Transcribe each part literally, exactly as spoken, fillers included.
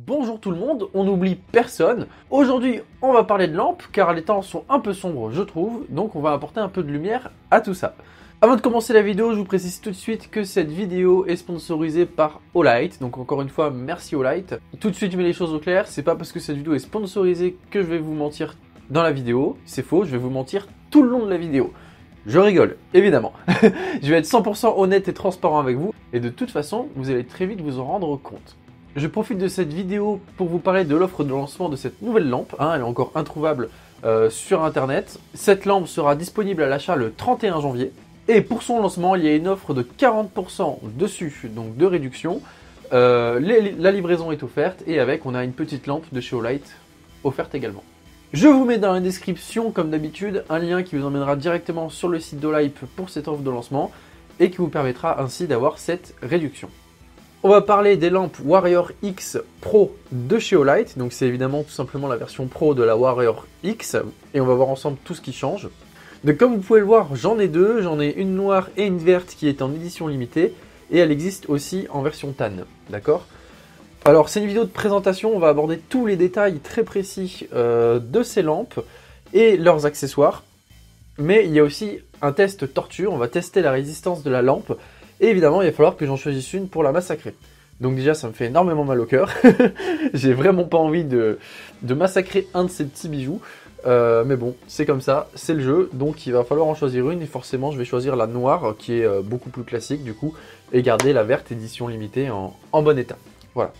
bonjour tout le monde, on n'oublie personne. Aujourd'hui, on va parler de lampes, car les temps sont un peu sombres, je trouve, donc on va apporter un peu de lumière à tout ça. Avant de commencer la vidéo, je vous précise tout de suite que cette vidéo est sponsorisée par Olight, donc encore une fois, merci Olight. Tout de suite, je mets les choses au clair, c'est pas parce que cette vidéo est sponsorisée que je vais vous mentir dans la vidéo, c'est faux, je vais vous mentir tout le long de la vidéo. Je rigole, évidemment. Je vais être cent pour cent honnête et transparent avec vous, et de toute façon, vous allez très vite vous en rendre compte. Je profite de cette vidéo pour vous parler de l'offre de lancement de cette nouvelle lampe, hein, elle est encore introuvable euh, sur internet. Cette lampe sera disponible à l'achat le trente et un janvier, et pour son lancement, il y a une offre de quarante pour cent dessus, donc de réduction. Euh, les, la livraison est offerte, et avec, on a une petite lampe de chez Olight offerte également. Je vous mets dans la description, comme d'habitude, un lien qui vous emmènera directement sur le site d'Olight pour cette offre de lancement et qui vous permettra ainsi d'avoir cette réduction. On va parler des lampes Warrior X Pro de chez Olight, donc c'est évidemment tout simplement la version Pro de la Warrior X, et on va voir ensemble tout ce qui change. Donc comme vous pouvez le voir, j'en ai deux, j'en ai une noire et une verte qui est en édition limitée, et elle existe aussi en version tan, d'accord ? Alors c'est une vidéo de présentation, on va aborder tous les détails très précis euh, de ces lampes et leurs accessoires. Mais il y a aussi un test torture, on va tester la résistance de la lampe. Et évidemment il va falloir que j'en choisisse une pour la massacrer. Donc déjà ça me fait énormément mal au cœur. J'ai vraiment pas envie de, de massacrer un de ces petits bijoux. Euh, mais bon, c'est comme ça, c'est le jeu. Donc il va falloir en choisir une et forcément je vais choisir la noire qui est euh, beaucoup plus classique du coup. Et garder la verte édition limitée en, en bon état. Voilà.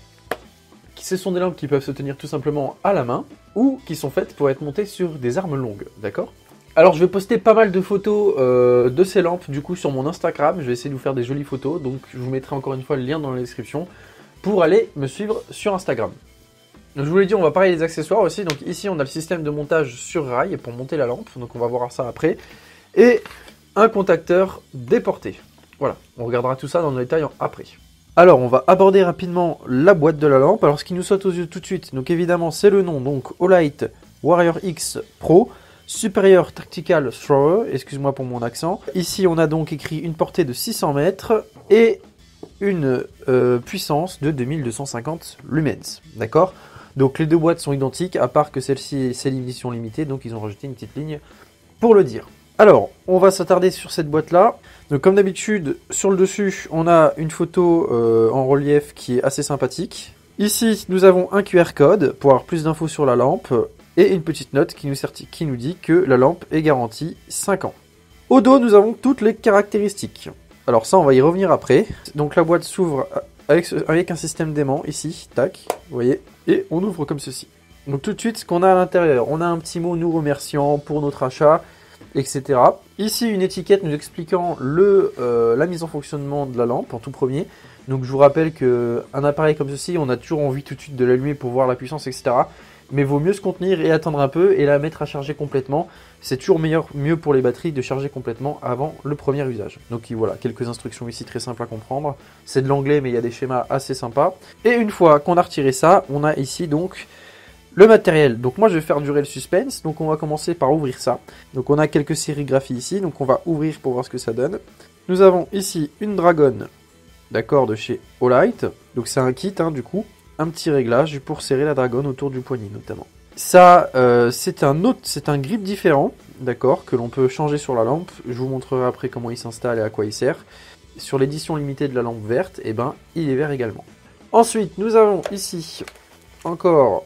Ce sont des lampes qui peuvent se tenir tout simplement à la main ou qui sont faites pour être montées sur des armes longues, d'accord ? Alors je vais poster pas mal de photos euh, de ces lampes du coup sur mon Instagram, je vais essayer de vous faire des jolies photos, donc je vous mettrai encore une fois le lien dans la description pour aller me suivre sur Instagram. Donc, je vous l'ai dit, on va parler des accessoires aussi, donc ici on a le système de montage sur rail pour monter la lampe, donc on va voir ça après, et un contacteur déporté. Voilà, on regardera tout ça dans le détail après. Alors, on va aborder rapidement la boîte de la lampe. Alors, ce qui nous saute aux yeux tout de suite, donc évidemment, c'est le nom, donc Olight Warrior X Pro Superior Tactical Thrower, excuse-moi pour mon accent. Ici, on a donc écrit une portée de six cents mètres et une euh, puissance de deux mille deux cent cinquante lumens, d'accord? Donc, les deux boîtes sont identiques, à part que celle-ci, c'est l'édition limitée, donc ils ont rajouté une petite ligne pour le dire. Alors, on va s'attarder sur cette boîte-là. Donc, comme d'habitude, sur le dessus, on a une photo euh, en relief qui est assez sympathique. Ici, nous avons un Q R code pour avoir plus d'infos sur la lampe et une petite note qui nous, qui nous dit que la lampe est garantie cinq ans. Au dos, nous avons toutes les caractéristiques. Alors ça, on va y revenir après. Donc, la boîte s'ouvre avec, avec un système d'aimant ici, tac, vous voyez, et on ouvre comme ceci. Donc, tout de suite, ce qu'on a à l'intérieur, on a un petit mot nous remerciant pour notre achat, et cetera. Ici, une étiquette nous expliquant le, euh, la mise en fonctionnement de la lampe en tout premier. Donc, je vous rappelle qu'un appareil comme ceci, on a toujours envie tout de suite de l'allumer pour voir la puissance, et cetera. Mais vaut mieux se contenir et attendre un peu et la mettre à charger complètement. C'est toujours meilleur, mieux pour les batteries de charger complètement avant le premier usage. Donc voilà, quelques instructions ici très simples à comprendre. C'est de l'anglais, mais il y a des schémas assez sympas. Et une fois qu'on a retiré ça, on a ici donc le matériel. Donc moi je vais faire durer le suspense, donc on va commencer par ouvrir ça. Donc on a quelques sérigraphies ici, donc on va ouvrir pour voir ce que ça donne. Nous avons ici une dragonne, d'accord, de chez Olight. Donc c'est un kit hein, du coup, un petit réglage pour serrer la dragonne autour du poignet notamment. Ça euh, c'est un autre, c'est un grip différent, d'accord, que l'on peut changer sur la lampe. Je vous montrerai après comment il s'installe et à quoi il sert. Sur l'édition limitée de la lampe verte, et eh ben il est vert également. Ensuite nous avons ici encore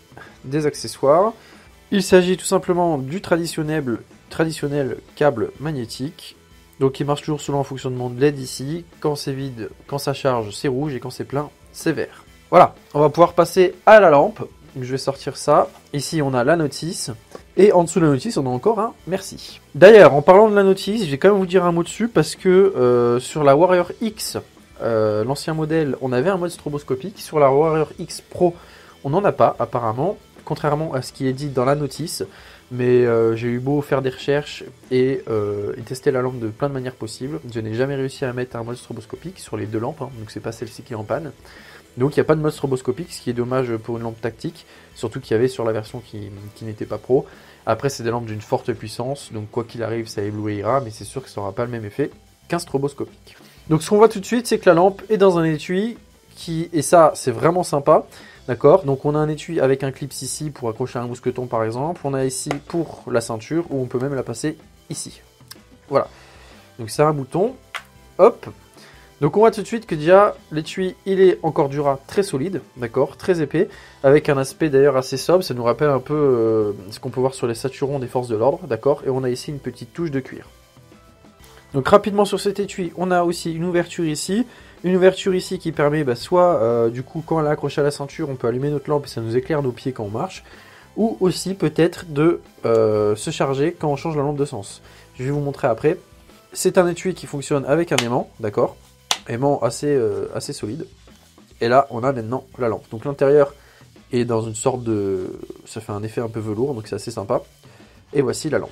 des accessoires. Il s'agit tout simplement du traditionnel, traditionnel câble magnétique. Donc il marche toujours selon un fonctionnement de L E D ici. Quand c'est vide, quand ça charge, c'est rouge et quand c'est plein, c'est vert. Voilà, on va pouvoir passer à la lampe. Donc, je vais sortir ça. Ici on a la notice. Et en dessous de la notice, on a encore un merci. D'ailleurs, en parlant de la notice, je vais quand même vous dire un mot dessus parce que euh, sur la Warrior X, euh, l'ancien modèle, on avait un mode stroboscopique. Sur la Warrior X Pro, on n'en a pas apparemment, contrairement à ce qui est dit dans la notice, mais euh, j'ai eu beau faire des recherches et, euh, et tester la lampe de plein de manières possibles, je n'ai jamais réussi à mettre un mode stroboscopique sur les deux lampes, hein, donc c'est pas celle-ci qui est en panne. Donc il n'y a pas de mode stroboscopique, ce qui est dommage pour une lampe tactique, surtout qu'il y avait sur la version qui, qui n'était pas pro. Après c'est des lampes d'une forte puissance, donc quoi qu'il arrive ça éblouira, mais c'est sûr que ça n'aura pas le même effet qu'un stroboscopique. Donc ce qu'on voit tout de suite, c'est que la lampe est dans un étui, qui, et ça c'est vraiment sympa. D'accord, donc on a un étui avec un clip ici pour accrocher un mousqueton par exemple. On a ici pour la ceinture où on peut même la passer ici. Voilà, donc c'est un bouton. Hop. Donc on voit tout de suite que déjà l'étui il est en cordura très solide, d'accord, très épais, avec un aspect d'ailleurs assez sobre, ça nous rappelle un peu euh, ce qu'on peut voir sur les saturons des forces de l'ordre, d'accord, et on a ici une petite touche de cuir. Donc rapidement sur cet étui, on a aussi une ouverture ici, une ouverture ici qui permet bah, soit euh, du coup quand elle est accrochée à la ceinture, on peut allumer notre lampe et ça nous éclaire nos pieds quand on marche, ou aussi peut-être de euh, se charger quand on change la lampe de sens. Je vais vous montrer après. C'est un étui qui fonctionne avec un aimant, d'accord, aimant assez, euh, assez solide. Et là, on a maintenant la lampe. Donc l'intérieur est dans une sorte de... ça fait un effet un peu velours, donc c'est assez sympa. Et voici la lampe.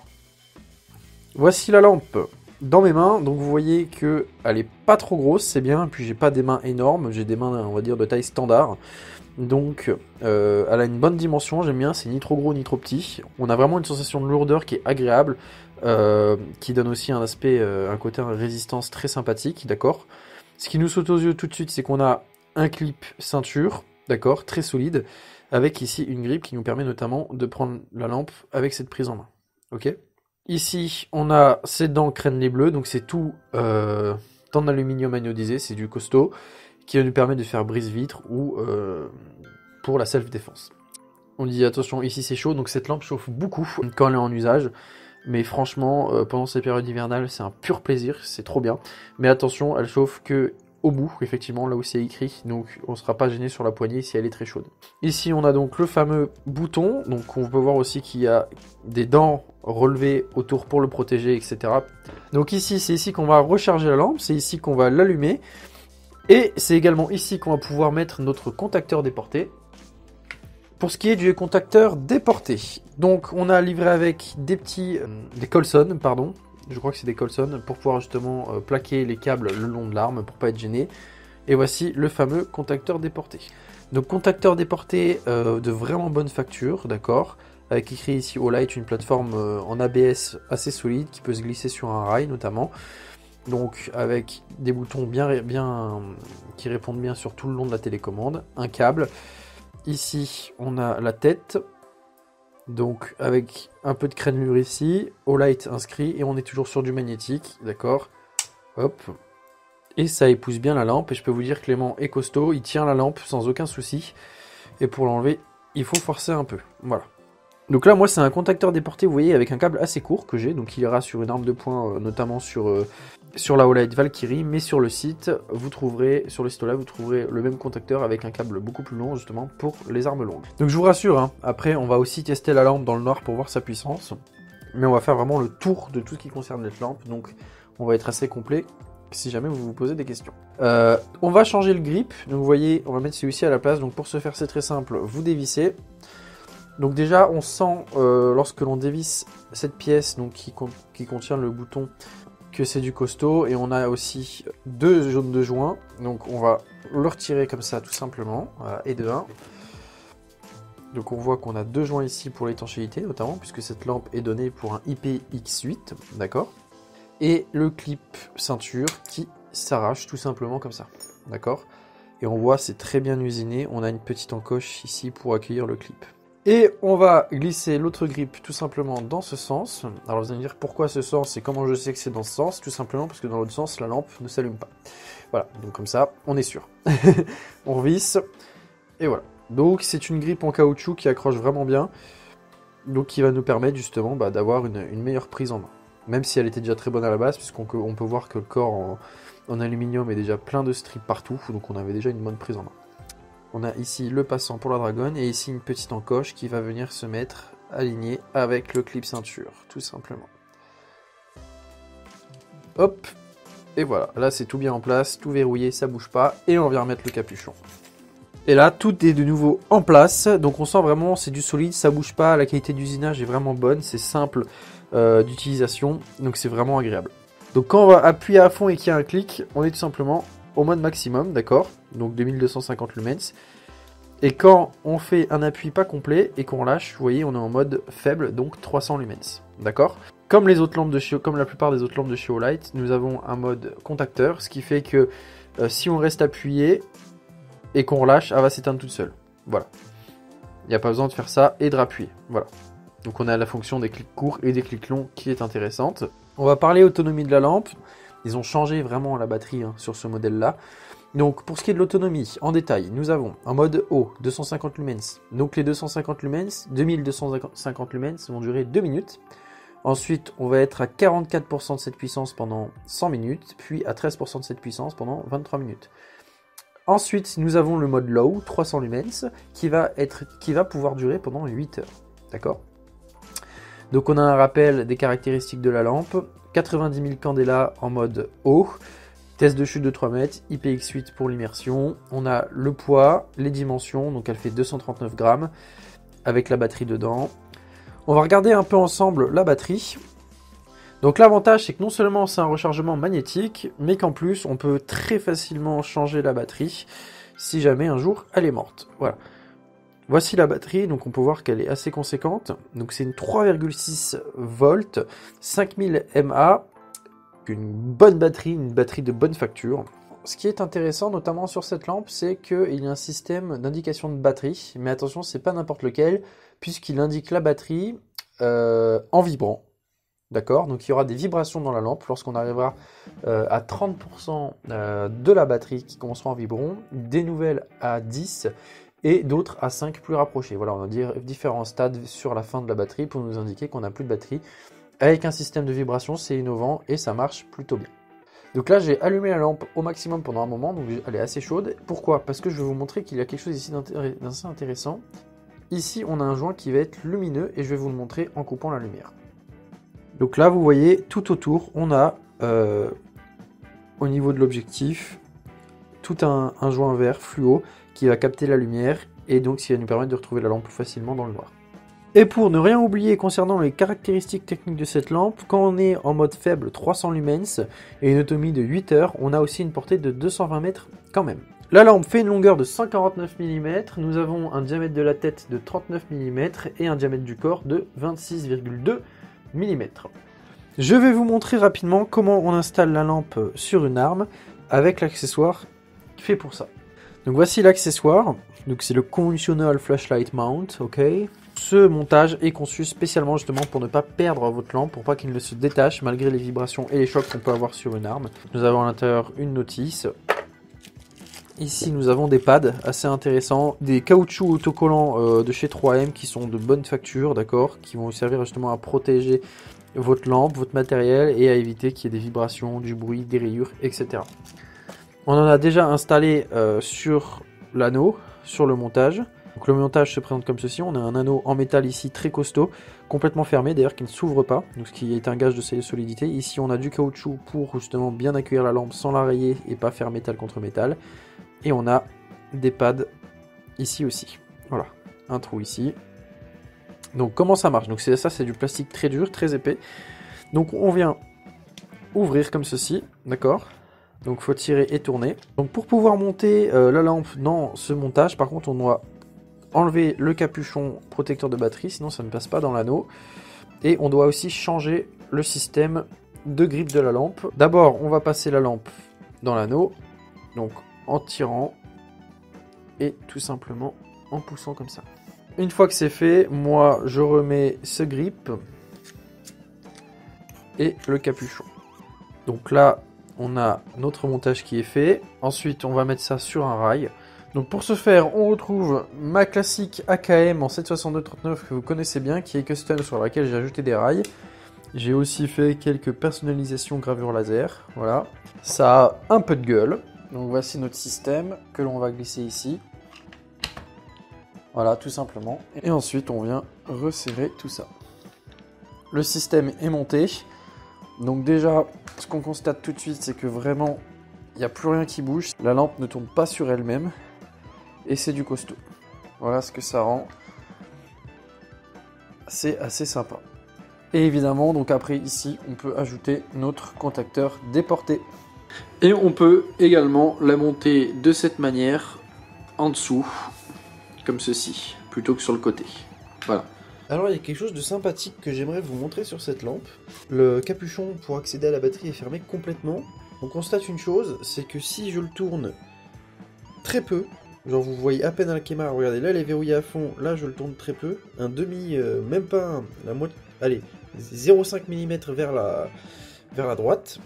Voici la lampe dans mes mains. Donc vous voyez qu'elle est pas trop grosse, c'est bien. Et puis j'ai pas des mains énormes, j'ai des mains, on va dire, de taille standard. Donc euh, elle a une bonne dimension, j'aime bien, c'est ni trop gros ni trop petit. On a vraiment une sensation de lourdeur qui est agréable. Euh, qui donne aussi un aspect, euh, un côté, une résistance très sympathique, d'accord. Ce qui nous saute aux yeux tout de suite, c'est qu'on a un clip ceinture, d'accord, très solide, avec ici une grippe qui nous permet notamment de prendre la lampe avec cette prise en main, ok. Ici, on a ces dents crénelées bleues, donc c'est tout euh, en aluminium anodisé, c'est du costaud, qui va nous permettre de faire brise-vitre ou euh, pour la self-défense. On dit attention, ici c'est chaud, donc cette lampe chauffe beaucoup quand elle est en usage. Mais franchement, euh, pendant ces périodes hivernales, c'est un pur plaisir, c'est trop bien. Mais attention, elle chauffe que au bout, effectivement, là où c'est écrit. Donc on ne sera pas gêné sur la poignée si elle est très chaude. Ici, on a donc le fameux bouton. Donc on peut voir aussi qu'il y a des dents relevées autour pour le protéger, et cetera. Donc ici, c'est ici qu'on va recharger la lampe. C'est ici qu'on va l'allumer. Et c'est également ici qu'on va pouvoir mettre notre contacteur déporté. Pour ce qui est du contacteur déporté, donc on a livré avec des petits, euh, des Colson, pardon, je crois que c'est des Colson, pour pouvoir justement euh, plaquer les câbles le long de l'arme pour pas être gêné. Et voici le fameux contacteur déporté. Donc contacteur déporté euh, de vraiment bonne facture, d'accord, avec écrit ici Olight, une plateforme euh, en A B S assez solide qui peut se glisser sur un rail notamment. Donc avec des boutons bien, bien qui répondent bien sur tout le long de la télécommande, un câble. Ici, on a la tête, donc avec un peu de crénelure ici, Olight inscrit, et on est toujours sur du magnétique, d'accord. Hop, et ça épouse bien la lampe, et je peux vous dire que l'aimant est costaud, il tient la lampe sans aucun souci, et pour l'enlever, il faut forcer un peu, voilà. Donc là, moi, c'est un contacteur déporté, vous voyez, avec un câble assez court que j'ai, donc il ira sur une arme de poing, euh, notamment sur... Euh, sur la Olight Valkyrie, mais sur le site, vous trouverez, sur le site là, vous trouverez le même contacteur avec un câble beaucoup plus long, justement, pour les armes longues. Donc je vous rassure, hein, après, on va aussi tester la lampe dans le noir pour voir sa puissance, mais on va faire vraiment le tour de tout ce qui concerne cette lampe, donc on va être assez complet, si jamais vous vous posez des questions. Euh, on va changer le grip, donc vous voyez, on va mettre celui-ci à la place, donc pour ce faire, c'est très simple, vous dévissez. Donc déjà, on sent, euh, lorsque l'on dévisse cette pièce, donc qui, con qui contient le bouton, que c'est du costaud, et on a aussi deux zones de joint, donc on va le retirer comme ça tout simplement, voilà, et de un. Donc on voit qu'on a deux joints ici pour l'étanchéité notamment, puisque cette lampe est donnée pour un I P X huit, d'accord, et le clip ceinture qui s'arrache tout simplement comme ça, d'accord, et on voit c'est très bien usiné, on a une petite encoche ici pour accueillir le clip. Et on va glisser l'autre grip tout simplement dans ce sens. Alors vous allez me dire pourquoi ce sens et comment je sais que c'est dans ce sens. Tout simplement parce que dans l'autre sens, la lampe ne s'allume pas. Voilà, donc comme ça, on est sûr. On visse, et voilà. Donc c'est une grippe en caoutchouc qui accroche vraiment bien. Donc qui va nous permettre justement bah, d'avoir une, une meilleure prise en main. Même si elle était déjà très bonne à la base, puisqu'on on peut voir que le corps en, en aluminium est déjà plein de strips partout. Donc on avait déjà une bonne prise en main. On a ici le passant pour la dragonne et ici une petite encoche qui va venir se mettre alignée avec le clip ceinture, tout simplement. Hop, et voilà, là c'est tout bien en place, tout verrouillé, ça bouge pas, et on vient remettre le capuchon. Et là, tout est de nouveau en place, donc on sent vraiment c'est du solide, ça bouge pas, la qualité d'usinage est vraiment bonne, c'est simple euh, d'utilisation, donc c'est vraiment agréable. Donc quand on va appuyer à fond et qu'il y a un clic, on est tout simplement au mode maximum, d'accord, donc deux mille deux cent cinquante lumens. Et quand on fait un appui pas complet et qu'on lâche, vous voyez, on est en mode faible, donc trois cents lumens, d'accord. Comme les autres lampes de chez, comme la plupart des autres lampes de chez Olight, nous avons un mode contacteur, ce qui fait que euh, si on reste appuyé, et qu'on relâche, elle va s'éteindre toute seule. Voilà. Il n'y a pas besoin de faire ça et de rappuyer. Voilà. Donc on a la fonction des clics courts et des clics longs qui est intéressante. On va parler autonomie de la lampe. Ils ont changé vraiment la batterie hein, sur ce modèle-là. Donc pour ce qui est de l'autonomie, en détail, nous avons en mode haut, deux cent cinquante lumens. Donc les deux cent cinquante lumens, deux mille deux cent cinquante lumens vont durer deux minutes. Ensuite, on va être à quarante-quatre pour cent de cette puissance pendant cent minutes, puis à treize pour cent de cette puissance pendant vingt-trois minutes. Ensuite, nous avons le mode low, trois cents lumens, qui va, être, qui va pouvoir durer pendant huit heures. D'accord ? Donc on a un rappel des caractéristiques de la lampe, quatre-vingt-dix mille candela en mode haut, test de chute de trois mètres, I P X huit pour l'immersion, on a le poids, les dimensions, donc elle fait deux cent trente-neuf grammes, avec la batterie dedans. On va regarder un peu ensemble la batterie. Donc l'avantage c'est que non seulement c'est un rechargement magnétique, mais qu'en plus on peut très facilement changer la batterie si jamais un jour elle est morte. Voilà. Voici la batterie, donc on peut voir qu'elle est assez conséquente. Donc c'est une trois virgule six volts, cinq mille milliampères, une bonne batterie, une batterie de bonne facture. Ce qui est intéressant notamment sur cette lampe, c'est qu'il y a un système d'indication de batterie, mais attention, c'est pas n'importe lequel, puisqu'il indique la batterie euh, en vibrant. D'accord, donc il y aura des vibrations dans la lampe lorsqu'on arrivera euh, à trente pour cent euh, de la batterie qui commencera en vibrant, des nouvelles à dix et d'autres à cinq plus rapprochées. Voilà, on va dire différents stades sur la fin de la batterie pour nous indiquer qu'on n'a plus de batterie. Avec un système de vibration, c'est innovant et ça marche plutôt bien. Donc là, j'ai allumé la lampe au maximum pendant un moment, donc elle est assez chaude. Pourquoi ? Parce que je vais vous montrer qu'il y a quelque chose ici d'assez intéressant. Ici, on a un joint qui va être lumineux et je vais vous le montrer en coupant la lumière. Donc là, vous voyez, tout autour, on a, euh, au niveau de l'objectif, tout un, un joint vert fluo qui va capter la lumière et donc qui va nous permettre de retrouver la lampe plus facilement dans le noir. Et pour ne rien oublier concernant les caractéristiques techniques de cette lampe, quand on est en mode faible trois cents lumens et une autonomie de huit heures, on a aussi une portée de deux cent vingt mètres quand même. La lampe fait une longueur de cent quarante-neuf millimètres, nous avons un diamètre de la tête de trente-neuf millimètres et un diamètre du corps de vingt-six virgule deux millimètres. Je vais vous montrer rapidement comment on installe la lampe sur une arme avec l'accessoire fait pour ça. Donc voici l'accessoire, donc c'est le Conventional Flashlight Mount, ok. Ce montage est conçu spécialement justement pour ne pas perdre votre lampe, pour pas qu'il ne se détache malgré les vibrations et les chocs qu'on peut avoir sur une arme. Nous avons à l'intérieur une notice. Ici nous avons des pads assez intéressants, des caoutchoucs autocollants euh, de chez trois M qui sont de bonne facture, d'accord, qui vont vous servir justement à protéger votre lampe, votre matériel et à éviter qu'il y ait des vibrations, du bruit, des rayures, et cetera. On en a déjà installé euh, sur l'anneau, sur le montage. Donc le montage se présente comme ceci, on a un anneau en métal ici très costaud, complètement fermé d'ailleurs qui ne s'ouvre pas, donc ce qui est un gage de solidité. Ici on a du caoutchouc pour justement bien accueillir la lampe sans la rayer et pas faire métal contre métal. Et on a des pads ici aussi, voilà, un trou ici. Donc comment ça marche? Donc c'est ça, c'est du plastique très dur, très épais. Donc on vient ouvrir comme ceci, d'accord? Donc il faut tirer et tourner. Donc pour pouvoir monter euh, la lampe dans ce montage, par contre on doit enlever le capuchon protecteur de batterie, sinon ça ne passe pas dans l'anneau. Et on doit aussi changer le système de grippe de la lampe. D'abord on va passer la lampe dans l'anneau, donc en tirant et tout simplement en poussant comme ça. Une fois que c'est fait, moi je remets ce grip et le capuchon. Donc là on a notre montage qui est fait. Ensuite on va mettre ça sur un rail. Donc pour ce faire, on retrouve ma classique A K M en sept soixante-deux trente-neuf que vous connaissez bien, qui est custom, sur laquelle j'ai ajouté des rails. J'ai aussi fait quelques personnalisations gravure laser, voilà. Ça a un peu de gueule. Donc voici notre système que l'on va glisser ici. Voilà, tout simplement. Et ensuite on vient resserrer tout ça. Le système est monté. Donc déjà, ce qu'on constate tout de suite, c'est que vraiment, il n'y a plus rien qui bouge. La lampe ne tourne pas sur elle-même. Et c'est du costaud. Voilà ce que ça rend. C'est assez sympa. Et évidemment, donc après ici, on peut ajouter notre contacteur déporté. Et on peut également la monter de cette manière, en dessous, comme ceci, plutôt que sur le côté. Voilà. Alors il y a quelque chose de sympathique que j'aimerais vous montrer sur cette lampe. Le capuchon pour accéder à la batterie est fermé complètement. On constate une chose, c'est que si je le tourne très peu, Genre vous voyez à peine un Kemar, regardez là elle est verrouillée à fond, là je le tourne très peu, un demi, euh, même pas un, la moitié, allez, zéro virgule cinq millimètres vers la, vers la droite,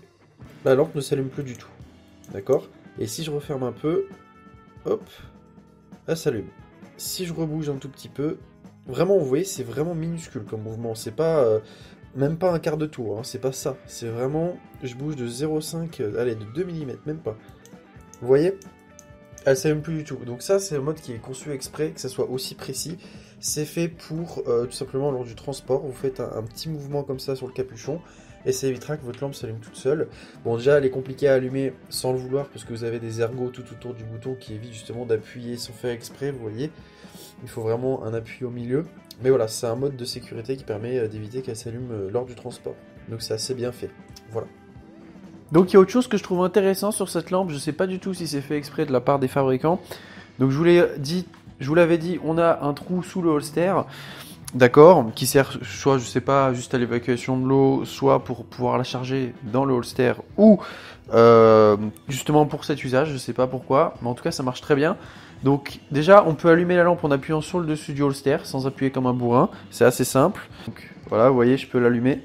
la lampe ne s'allume plus du tout, d'accord? Et si je referme un peu, hop, elle s'allume. Si je rebouge un tout petit peu, vraiment vous voyez c'est vraiment minuscule comme mouvement, c'est pas, euh, même pas un quart de tour, hein, c'est pas ça, c'est vraiment, je bouge de zéro virgule cinq, euh, allez de deux millimètres, même pas, vous voyez? Elle s'allume plus du tout. Donc ça, c'est un mode qui est conçu exprès, que ça soit aussi précis. C'est fait pour, euh, tout simplement, lors du transport, vous faites un, un petit mouvement comme ça sur le capuchon, et ça évitera que votre lampe s'allume toute seule. Bon, déjà, elle est compliquée à allumer sans le vouloir, parce que vous avez des ergots tout autour du bouton qui évitent justement d'appuyer sans faire exprès, vous voyez. Il faut vraiment un appui au milieu. Mais voilà, c'est un mode de sécurité qui permet d'éviter qu'elle s'allume lors du transport. Donc c'est assez bien fait. Voilà. Donc il y a autre chose que je trouve intéressant sur cette lampe, je sais pas du tout si c'est fait exprès de la part des fabricants. Donc je vous l'ai dit, je vous l'avais dit, on a un trou sous le holster, d'accord, qui sert soit je sais pas juste à l'évacuation de l'eau, soit pour pouvoir la charger dans le holster, ou euh, justement pour cet usage, je sais pas pourquoi, mais en tout cas ça marche très bien. Donc déjà on peut allumer la lampe en appuyant sur le dessus du holster, sans appuyer comme un bourrin, c'est assez simple. Donc voilà, vous voyez, je peux l'allumer.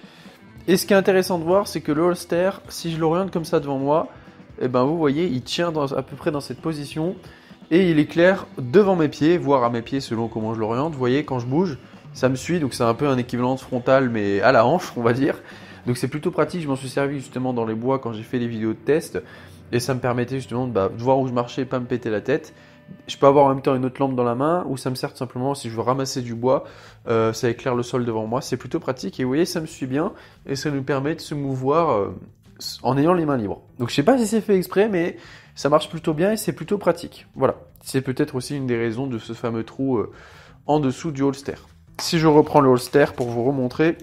Et ce qui est intéressant de voir, c'est que le holster, si je l'oriente comme ça devant moi, eh ben vous voyez, il tient dans, à peu près dans cette position et il éclaire devant mes pieds, voire à mes pieds selon comment je l'oriente. Vous voyez, quand je bouge, ça me suit, donc c'est un peu un équivalent de frontal, mais à la hanche, on va dire. Donc c'est plutôt pratique, je m'en suis servi justement dans les bois quand j'ai fait les vidéos de test et ça me permettait justement de, bah, de voir où je marchais et pas me péter la tête. Je peux avoir en même temps une autre lampe dans la main ou ça me sert tout simplement si je veux ramasser du bois, euh, ça éclaire le sol devant moi, c'est plutôt pratique et vous voyez ça me suit bien et ça nous permet de se mouvoir euh, en ayant les mains libres. Donc je sais pas si c'est fait exprès mais ça marche plutôt bien et c'est plutôt pratique. Voilà, c'est peut-être aussi une des raisons de ce fameux trou euh, en dessous du holster. Si je reprends le holster pour vous remontrer,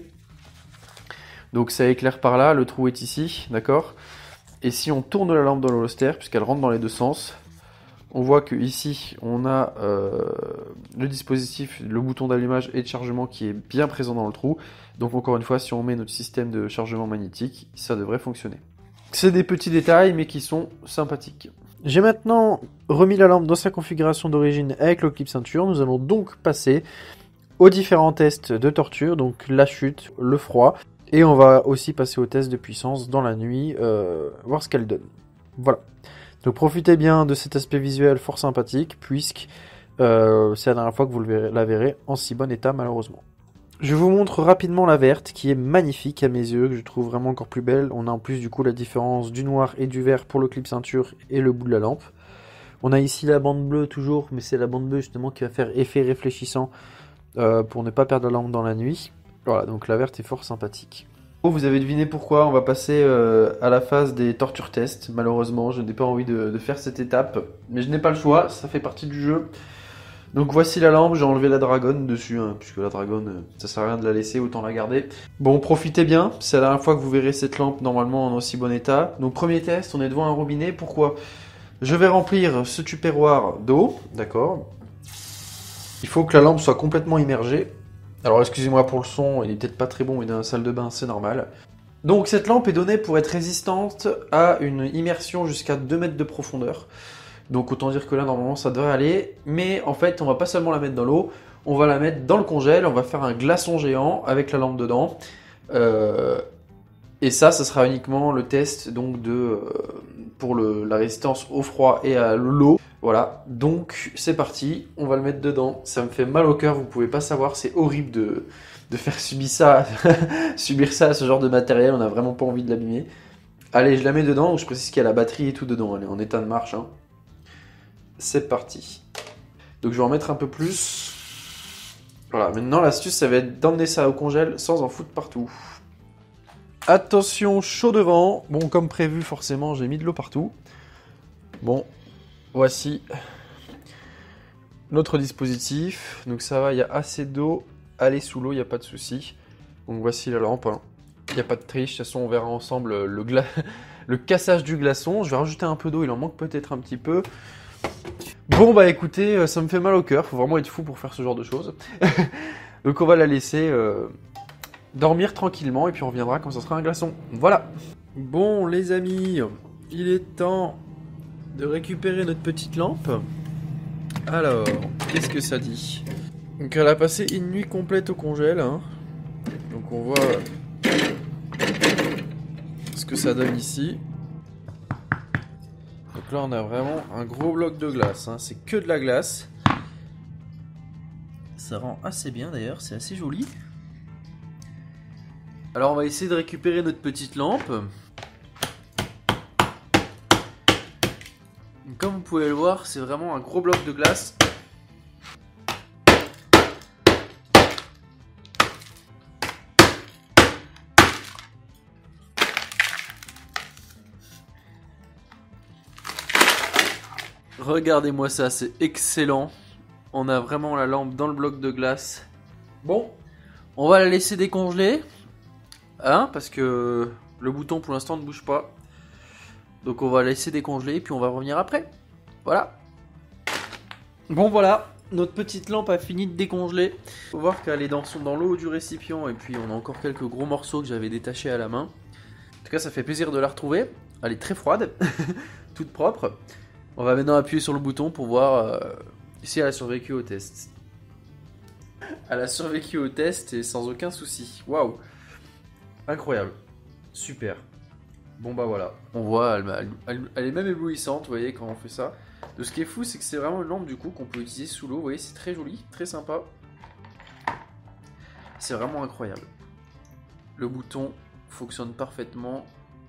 donc ça éclaire par là, le trou est ici, d'accord? Et si on tourne la lampe dans le holster, puisqu'elle rentre dans les deux sens, on voit que ici on a euh, le dispositif, le bouton d'allumage et de chargement qui est bien présent dans le trou. Donc encore une fois, si on met notre système de chargement magnétique, ça devrait fonctionner. C'est des petits détails mais qui sont sympathiques. J'ai maintenant remis la lampe dans sa configuration d'origine avec le clip ceinture. Nous allons donc passer aux différents tests de torture, donc la chute, le froid. Et on va aussi passer au test de puissance dans la nuit, euh, voir ce qu'elle donne. Voilà. Donc profitez bien de cet aspect visuel fort sympathique, puisque euh, c'est la dernière fois que vous le verrez, la verrez en si bon état malheureusement. Je vous montre rapidement la verte, qui est magnifique à mes yeux, que je trouve vraiment encore plus belle. On a en plus du coup la différence du noir et du vert pour le clip ceinture et le bout de la lampe. On a ici la bande bleue toujours, mais c'est la bande bleue justement qui va faire effet réfléchissant euh, pour ne pas perdre la lampe dans la nuit. Voilà, donc la verte est fort sympathique. Vous avez deviné pourquoi, on va passer euh, à la phase des torture tests. Malheureusement, je n'ai pas envie de, de faire cette étape, mais je n'ai pas le choix, ça fait partie du jeu. Donc voici la lampe, j'ai enlevé la dragonne dessus, hein, puisque la dragonne, ça sert à rien de la laisser, autant la garder. Bon, profitez bien, c'est la dernière fois que vous verrez cette lampe normalement en aussi bon état. Donc premier test, on est devant un robinet, pourquoi? Je vais remplir ce tupperware d'eau, d'accord. Il faut que la lampe soit complètement immergée. Alors excusez-moi pour le son, il est peut-être pas très bon, mais dans la salle de bain c'est normal. Donc cette lampe est donnée pour être résistante à une immersion jusqu'à deux mètres de profondeur. Donc autant dire que là normalement ça devrait aller. Mais en fait on va pas seulement la mettre dans l'eau, on va la mettre dans le congèle, on va faire un glaçon géant avec la lampe dedans. Euh, et ça, ça sera uniquement le test donc de, euh, pour le, la résistance au froid et à l'eau. Voilà, donc c'est parti, on va le mettre dedans. Ça me fait mal au cœur, vous pouvez pas savoir, c'est horrible de, de faire subir ça, subir ça à ce genre de matériel, on a vraiment pas envie de l'abîmer. Allez, je la mets dedans, je précise qu'il y a la batterie et tout dedans, elle est en état de marche. Hein. C'est parti. Donc je vais en mettre un peu plus. Voilà, maintenant l'astuce ça va être d'emmener ça au congèle sans en foutre partout. Attention, chaud devant. Bon, comme prévu, forcément, j'ai mis de l'eau partout. Bon. Voici notre dispositif, donc ça va, il y a assez d'eau, aller sous l'eau, il n'y a pas de souci. Donc voici la lampe, hein. Il n'y a pas de triche, de toute façon on verra ensemble le, gla... le cassage du glaçon. Je vais rajouter un peu d'eau, il en manque peut-être un petit peu. Bon bah écoutez, ça me fait mal au cœur, faut vraiment être fou pour faire ce genre de choses. Donc on va la laisser euh, dormir tranquillement et puis on reviendra quand ça sera un glaçon. Voilà. Bon les amis, il est temps de récupérer notre petite lampe. Alors, qu'est-ce que ça dit? Donc elle a passé une nuit complète au congèle. Hein. Donc on voit ce que ça donne ici. Donc là on a vraiment un gros bloc de glace. Hein. C'est que de la glace. Ça rend assez bien d'ailleurs, c'est assez joli. Alors on va essayer de récupérer notre petite lampe. Comme vous pouvez le voir, c'est vraiment un gros bloc de glace. Regardez-moi ça, c'est excellent. On a vraiment la lampe dans le bloc de glace. Bon, on va la laisser décongeler. Hein, parce que le bouton pour l'instant ne bouge pas. Donc on va la laisser décongeler, puis on va revenir après. Voilà. Bon voilà, notre petite lampe a fini de décongeler. Faut voir qu'elle est dans, son, dans l'eau du récipient, et puis on a encore quelques gros morceaux que j'avais détachés à la main. En tout cas, ça fait plaisir de la retrouver. Elle est très froide, toute propre. On va maintenant appuyer sur le bouton pour voir euh, si elle a survécu au test. Elle a survécu au test et sans aucun souci. Waouh! Incroyable. Super. Bon bah voilà. On voit, elle, elle, elle est même éblouissante, vous voyez, quand on fait ça. De ce qui est fou, c'est que c'est vraiment une lampe du coup qu'on peut utiliser sous l'eau. Vous voyez, c'est très joli, très sympa. C'est vraiment incroyable. Le bouton fonctionne parfaitement.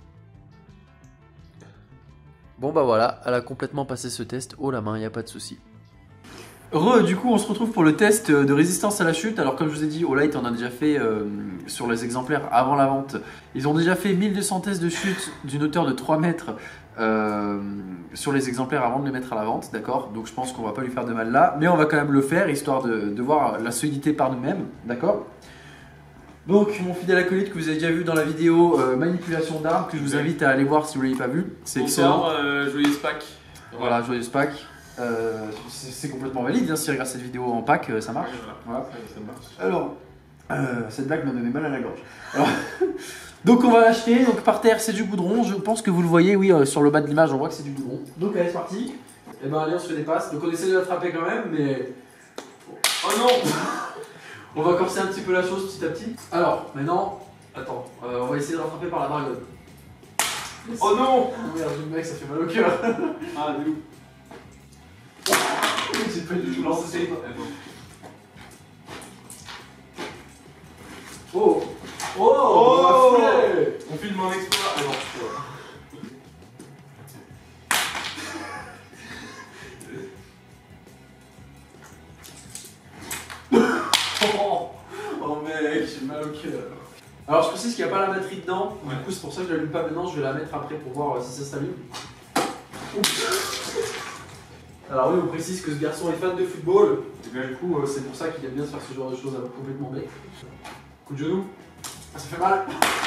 Bon bah voilà, elle a complètement passé ce test haut la main, il n'y a pas de souci. Re, du coup on se retrouve pour le test de résistance à la chute. Alors comme je vous ai dit, Olight en a déjà fait euh, sur les exemplaires avant la vente. Ils ont déjà fait mille deux cents tests de chute d'une hauteur de trois mètres euh, sur les exemplaires avant de les mettre à la vente, d'accord. Donc je pense qu'on va pas lui faire de mal là, mais on va quand même le faire, histoire de, de voir la solidité par nous-mêmes, d'accord. Donc mon fidèle acolyte que vous avez déjà vu dans la vidéo euh, manipulation d'armes, que je vous invite à aller voir si vous ne l'avez pas vu. C'est excellent. Euh, joyeuse Pâques. Voilà, joyeuse Pâques. Euh, c'est complètement valide, hein, si tu regardes cette vidéo en pack, ça marche. Voilà. Ça marche. Alors, euh, cette blague m'a donné mal à la gorge. Alors, donc on va l'acheter, donc par terre c'est du goudron, je pense que vous le voyez, oui, euh, sur le bas de l'image on voit que c'est du goudron. Donc allez, c'est parti. Et ben allez, on se fait des passes, donc on essaie de l'attraper quand même, mais... Oh non. On va corser un petit peu la chose petit à petit. Alors, maintenant, attends, euh, on va essayer de rattraper par la dragonne. Oh non. Oh merde, le mec, ça fait mal au cœur. Ah, de ouf. J'ai pas du tout lancé. Oh. Oh, oh, on, on filme un exploit. Ah non. oh, oh mec, j'ai mal au cœur. Alors je précise qu'il n'y a pas la batterie dedans, ouais. Du coup c'est pour ça que je l'allume pas maintenant, je vais la mettre après pour voir si ça s'allume. Alors oui, on précise que ce garçon est fan de football, et bien, du coup euh, c'est pour ça qu'il aime bien se faire ce genre de choses complètement bête. Coup de genou, ça fait mal.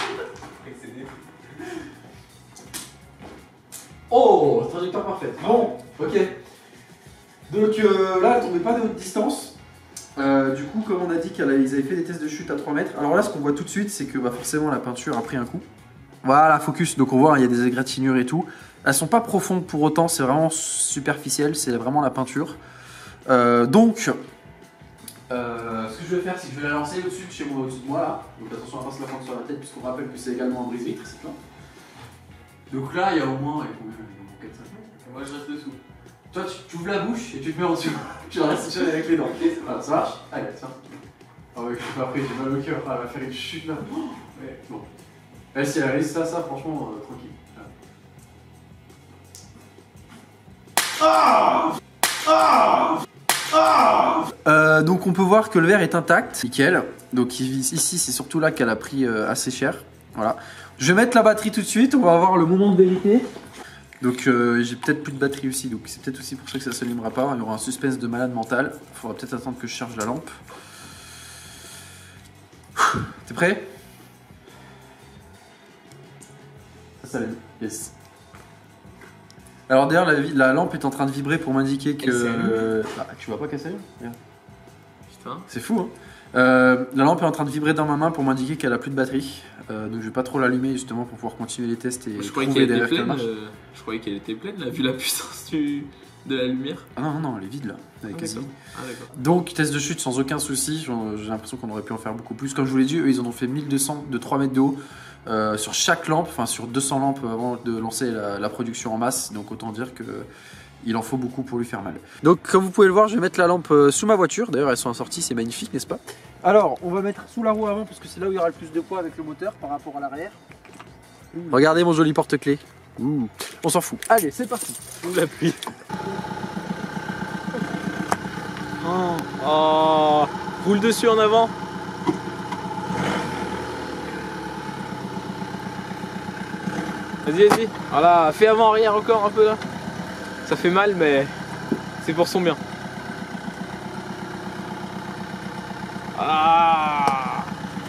Oh, trajectoire parfaite. Bon, ok. Donc euh, là, elle tombait pas de haute distance. Euh, du coup, comme on a dit qu'ils avaient fait des tests de chute à trois mètres, alors là, ce qu'on voit tout de suite, c'est que bah, forcément la peinture a pris un coup. Voilà, focus, donc on voit, il y a des égratignures et tout. Elles sont pas profondes pour autant, c'est vraiment superficiel, c'est vraiment la peinture. Euh, donc, euh, ce que je vais faire, c'est que je vais la lancer au-dessus de chez moi, au-dessus de moi là. Donc attention à pas se la prendre sur la tête, puisqu'on rappelle que c'est également un brise-vitre, cette lampe. Donc là, il y a au moins quatre cinq mètres. Moi, je reste dessous. Toi, tu, tu ouvres la bouche et tu te mets en dessous. Tu la restes seul avec les dents. Ok, voilà, ça marche. Allez, tiens. Ah ouais, après j'ai mal au cœur, elle va faire une chute là. Oh ouais, bon. Là, si elle réussit ça, ça, franchement, euh, tranquille. Ah ah ah euh, donc on peut voir que le verre est intact, nickel. Donc ici, c'est surtout là qu'elle a pris euh, assez cher. Voilà. Je vais mettre la batterie tout de suite, on va avoir le moment de vérité. Donc euh, j'ai peut-être plus de batterie aussi, donc c'est peut-être aussi pour ça que ça s'allumera pas. Il y aura un suspense de malade mental. Il faudra peut-être attendre que je charge la lampe. T'es prêt? Ça s'allume. Yes. Alors d'ailleurs la, la lampe est en train de vibrer pour m'indiquer que... Euh, ah, tu vois pas qu'elle s'allume? Putain. C'est fou hein. Euh, la lampe est en train de vibrer dans ma main pour m'indiquer qu'elle a plus de batterie. Euh, donc je vais pas trop l'allumer justement pour pouvoir continuer les tests et Je croyais trouver qu'elle des était rêves qu'elle pleine. marche. euh, Je croyais qu'elle était pleine là, vu la puissance du... de la lumière. Ah non, non, non, elle est vide là. Elle est Ah, quasi d'accord. vide. Ah, d'accord. Donc test de chute sans aucun souci. J'en- J'ai l'impression qu'on aurait pu en faire beaucoup plus. Comme je vous l'ai dit, eux ils en ont fait mille deux cents de trois mètres de haut euh, sur chaque lampe, enfin sur deux cents lampes avant de lancer la, la production en masse. Donc autant dire que il en faut beaucoup pour lui faire mal. Donc comme vous pouvez le voir, je vais mettre la lampe euh, sous ma voiture. D'ailleurs elles sont assorties, c'est magnifique, n'est-ce pas? Alors on va mettre sous la roue avant parce que c'est là où il y aura le plus de poids avec le moteur par rapport à l'arrière. Regardez mon joli porte-clés. Ouh. On s'en fout. Allez, c'est parti. Ouh, la pluie. Oh, oh. Roule dessus en avant. Vas-y, vas-y. Voilà, fais avant-arrière encore un peu là. Ça fait mal, mais c'est pour son bien. Ah.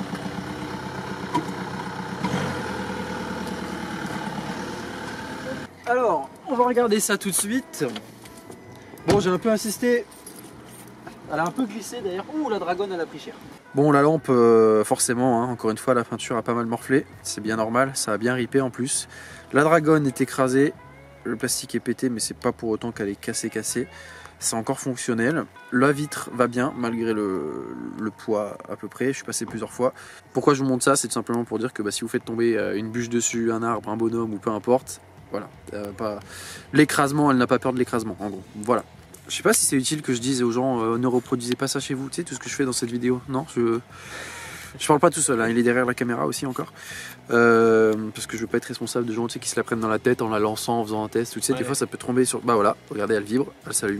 Alors, on va regarder ça tout de suite. Bon, j'ai un peu insisté. Elle a un peu glissé d'ailleurs. Ouh, la dragonne, elle a pris cher. Bon, la lampe, euh, forcément, hein, encore une fois, la peinture a pas mal morflé. C'est bien normal, ça a bien ripé en plus. La dragonne est écrasée. Le plastique est pété, mais c'est pas pour autant qu'elle est cassée, cassée. C'est encore fonctionnel. La vitre va bien, malgré le, le poids à peu près. Je suis passé plusieurs fois. Pourquoi je vous montre ça? C'est tout simplement pour dire que bah, si vous faites tomber une bûche dessus, un arbre, un bonhomme ou peu importe, voilà. Euh, pas... L'écrasement, elle n'a pas peur de l'écrasement, en gros. Voilà. Je sais pas si c'est utile que je dise aux gens euh, ne reproduisez pas ça chez vous. Tu sais, tout ce que je fais dans cette vidéo. Non, je... Je parle pas tout seul, hein. Il est derrière la caméra aussi encore. Euh, parce que je veux pas être responsable de gens tu sais, qui se la prennent dans la tête en la lançant, en faisant un test. Tu sais, Ouais, des ouais. fois ça peut tomber sur. Bah voilà, regardez, elle vibre, elle s'allume.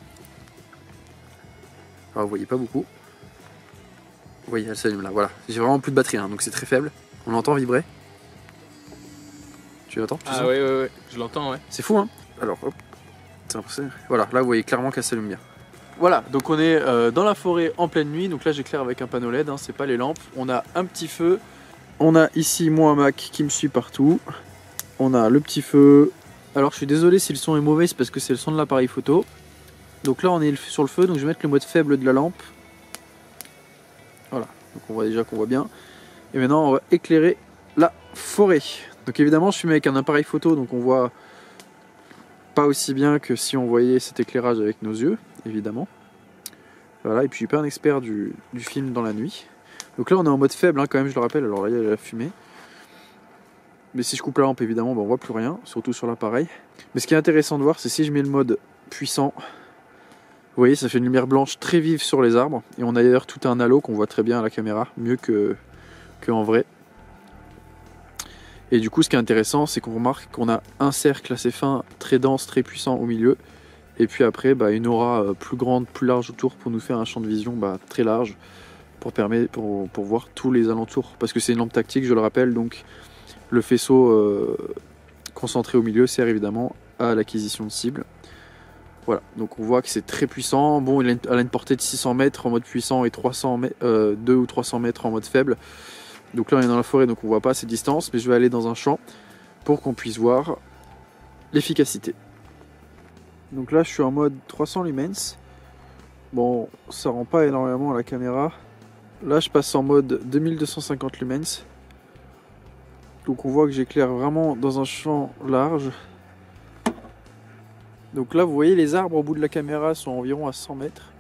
Alors vous voyez pas beaucoup. Vous voyez, elle s'allume là, voilà. J'ai vraiment plus de batterie, hein, donc c'est très faible. On l'entend vibrer. Tu l'entends? Ah ouais, ouais, ouais, je l'entends, ouais. C'est fou, hein. Alors, hop. Voilà, là vous voyez clairement qu'elle s'allume bien. Voilà, donc on est euh, dans la forêt en pleine nuit. Donc là j'éclaire avec un panneau L E D, hein, c'est pas les lampes. On a un petit feu. On a ici moi un Mac qui me suit partout. On a le petit feu. Alors je suis désolé si le son est mauvais, c'est parce que c'est le son de l'appareil photo. Donc là on est sur le feu, donc je vais mettre le mode faible de la lampe. Voilà, donc on voit déjà qu'on voit bien. Et maintenant on va éclairer la forêt. Donc évidemment je filme avec un appareil photo, donc on voit pas aussi bien que si on voyait cet éclairage avec nos yeux, évidemment. Voilà, et puis je suis pas un expert du, du film dans la nuit. Donc là on est en mode faible hein, quand même, je le rappelle, alors là il y a la fumée. Mais si je coupe la lampe évidemment, ben, on voit plus rien, surtout sur l'appareil. Mais ce qui est intéressant de voir, c'est si je mets le mode puissant, vous voyez ça fait une lumière blanche très vive sur les arbres. Et on a d'ailleurs tout un halo qu'on voit très bien à la caméra, mieux que, que en vrai. Et du coup ce qui est intéressant c'est qu'on remarque qu'on a un cercle assez fin, très dense, très puissant au milieu. Et puis après bah, une aura plus grande, plus large autour pour nous faire un champ de vision bah, très large pour, permettre, pour, pour voir tous les alentours. Parce que c'est une lampe tactique, je le rappelle, donc le faisceau euh, concentré au milieu sert évidemment à l'acquisition de cibles. Voilà, donc on voit que c'est très puissant. Bon, elle a une portée de six cents mètres en mode puissant et trois cents mètres, euh, deux ou trois cents mètres en mode faible. Donc là on est dans la forêt donc on voit pas ces distances, mais je vais aller dans un champ pour qu'on puisse voir l'efficacité. Donc là je suis en mode trois cents lumens. Bon ça rend pas énormément à la caméra. Là je passe en mode deux mille deux cent cinquante lumens. Donc on voit que j'éclaire vraiment dans un champ large. Donc là vous voyez les arbres au bout de la caméra sont environ à cent mètres.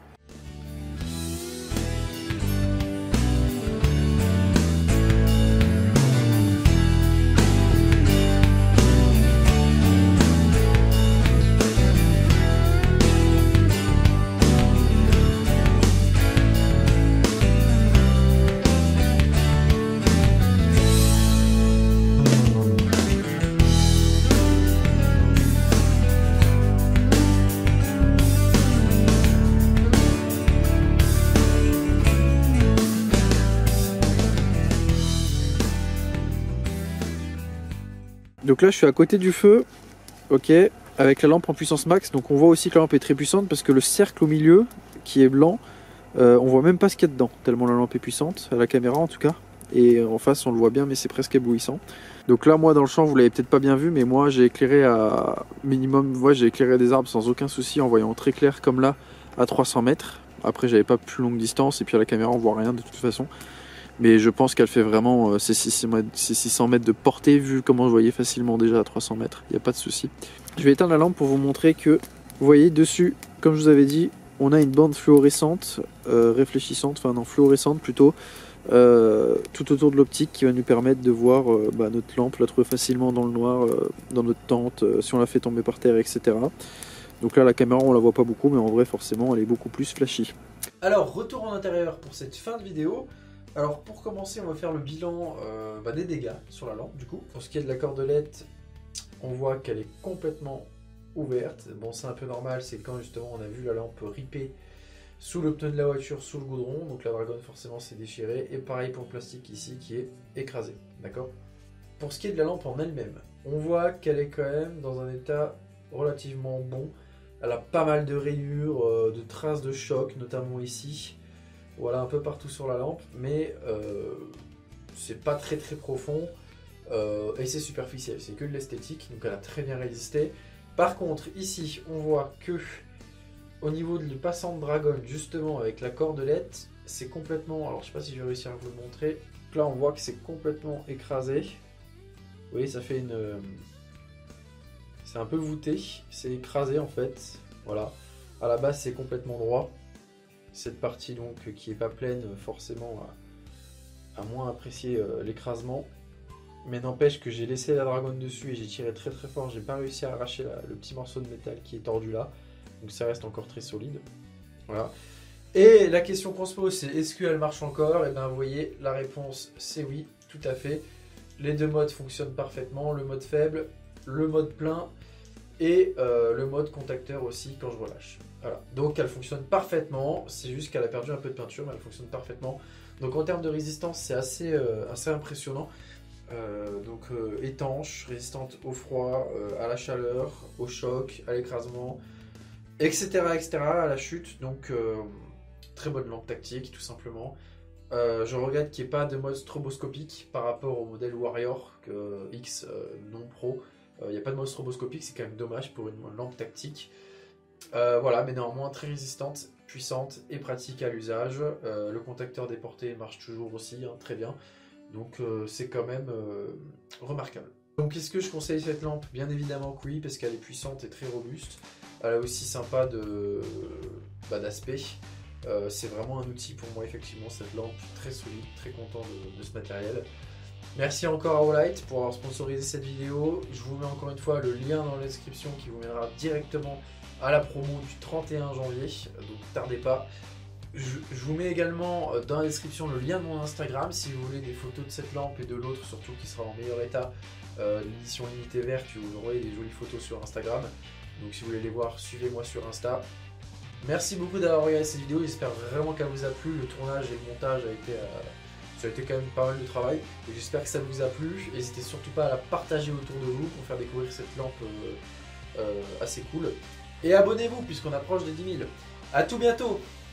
Donc là je suis à côté du feu, ok, avec la lampe en puissance max. Donc on voit aussi que la lampe est très puissante parce que le cercle au milieu qui est blanc, euh, on voit même pas ce qu'il y a dedans, tellement la lampe est puissante, à la caméra en tout cas. Et en face on le voit bien mais c'est presque éblouissant. Donc là moi dans le champ vous l'avez peut-être pas bien vu, mais moi j'ai éclairé à minimum, ouais, j'ai éclairé des arbres sans aucun souci en voyant très clair comme là à trois cents mètres. Après j'avais pas plus longue distance et puis à la caméra on voit rien de toute façon. Mais je pense qu'elle fait vraiment euh, ces six cents mètres de portée vu comment je voyais facilement déjà à trois cents mètres. Il n'y a pas de souci. Je vais éteindre la lampe pour vous montrer que vous voyez dessus, comme je vous avais dit, on a une bande fluorescente, euh, réfléchissante, enfin non fluorescente plutôt, euh, tout autour de l'optique qui va nous permettre de voir euh, bah, notre lampe, la trouver facilement dans le noir, euh, dans notre tente, euh, si on la fait tomber par terre, et cetera. Donc là la caméra on la voit pas beaucoup mais en vrai forcément elle est beaucoup plus flashy. Alors retour en intérieur pour cette fin de vidéo. Alors pour commencer on va faire le bilan euh, bah, des dégâts sur la lampe du coup. Pour ce qui est de la cordelette, on voit qu'elle est complètement ouverte. Bon c'est un peu normal, c'est quand justement on a vu la lampe ripée sous le pneu de la voiture, sous le goudron, donc la dragonne forcément s'est déchirée, et pareil pour le plastique ici qui est écrasé, d'accord. Pour ce qui est de la lampe en elle-même, on voit qu'elle est quand même dans un état relativement bon. Elle a pas mal de rayures, euh, de traces de choc, notamment ici, voilà un peu partout sur la lampe, mais euh, c'est pas très très profond, euh, et c'est superficiel, c'est que de l'esthétique, donc elle a très bien résisté. Par contre ici on voit que au niveau du passant de dragonne, justement avec la cordelette, c'est complètement, alors je sais pas si je vais réussir à vous le montrer, là on voit que c'est complètement écrasé. Vous voyez ça fait une, c'est un peu voûté, c'est écrasé en fait, voilà. À la base c'est complètement droit, cette partie donc qui est pas pleine forcément à, à moins apprécier euh, l'écrasement. Mais n'empêche que j'ai laissé la dragonne dessus et j'ai tiré très très fort, j'ai pas réussi à arracher la, le petit morceau de métal qui est tordu là. Donc ça reste encore très solide. Voilà. Et la question qu'on se pose c'est est-ce qu'elle marche encore? Et bien vous voyez la réponse c'est oui, tout à fait. Les deux modes fonctionnent parfaitement, le mode faible, le mode plein et euh, le mode contacteur aussi quand je relâche. Voilà. Donc elle fonctionne parfaitement, c'est juste qu'elle a perdu un peu de peinture mais elle fonctionne parfaitement. Donc en termes de résistance c'est assez, euh, assez impressionnant. Euh, donc euh, étanche, résistante au froid, euh, à la chaleur, au choc, à l'écrasement, etc, etc, à la chute. Donc euh, très bonne lampe tactique tout simplement. Euh, je regrette qu'il n'y ait pas de mode stroboscopique par rapport au modèle Warrior que X euh, non pro. Il euh, n'y a pas de mode stroboscopique, c'est quand même dommage pour une lampe tactique. Euh, voilà, mais néanmoins très résistante, puissante et pratique à l'usage. Euh, le contacteur déporté marche toujours aussi, hein, très bien. Donc euh, c'est quand même euh, remarquable. Donc est-ce que je conseille cette lampe? Bien évidemment que oui, parce qu'elle est puissante et très robuste. Elle est aussi sympa de bah, d'aspect. Euh, c'est vraiment un outil pour moi effectivement cette lampe, très solide, très content de, de ce matériel. Merci encore à Olight pour avoir sponsorisé cette vidéo. Je vous mets encore une fois le lien dans la description qui vous mènera directement à la promo du trente et un janvier, donc tardez pas. Je, je vous mets également dans la description le lien de mon Instagram si vous voulez des photos de cette lampe et de l'autre surtout qui sera en meilleur état, euh, l'édition limitée verte, je vous envoie des jolies photos sur Instagram. Donc si vous voulez les voir, suivez-moi sur Insta. Merci beaucoup d'avoir regardé cette vidéo, j'espère vraiment qu'elle vous a plu. Le tournage et le montage a été, euh, ça a été quand même pas mal de travail. Et j'espère que ça vous a plu. N'hésitez surtout pas à la partager autour de vous pour faire découvrir cette lampe euh, euh, assez cool. Et abonnez-vous puisqu'on approche des dix mille. A tout bientôt!